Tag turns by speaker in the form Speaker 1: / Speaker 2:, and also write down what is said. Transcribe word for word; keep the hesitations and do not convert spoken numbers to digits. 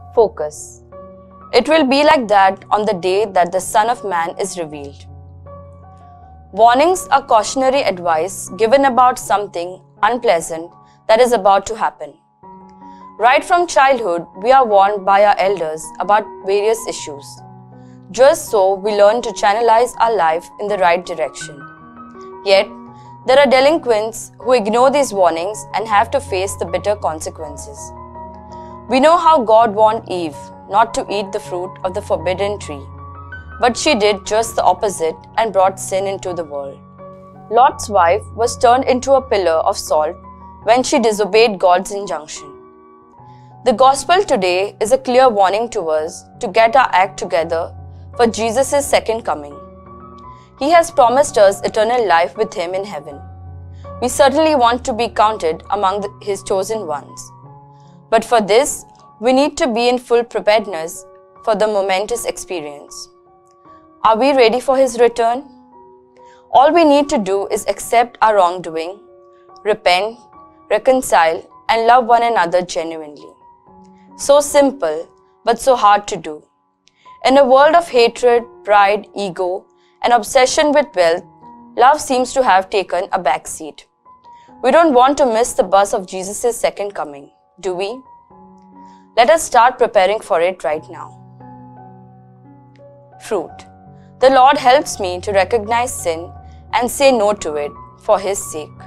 Speaker 1: Focus. It will be like that on the day that the Son of Man is revealed. Warnings are cautionary advice given about something unpleasant that is about to happen. Right from childhood, we are warned by our elders about various issues. Just so we learn to channelize our life in the right direction. Yet, there are delinquents who ignore these warnings and have to face the bitter consequences. We know how God warned Eve not to eat the fruit of the forbidden tree, but she did just the opposite and brought sin into the world. Lot's wife was turned into a pillar of salt when she disobeyed God's injunction. The gospel today is a clear warning to us to get our act together for Jesus' second coming. He has promised us eternal life with Him in heaven. We certainly want to be counted among the, His chosen ones. But for this, we need to be in full preparedness for the momentous experience. Are we ready for His return? All we need to do is accept our wrongdoing, repent, reconcile, and love one another genuinely. So simple, but so hard to do. In a world of hatred, pride, ego, and obsession with wealth, love seems to have taken a backseat. We don't want to miss the bus of Jesus' second coming, do we? Let us start preparing for it right now. Fruit. The Lord helps me to recognize sin and say no to it for His sake.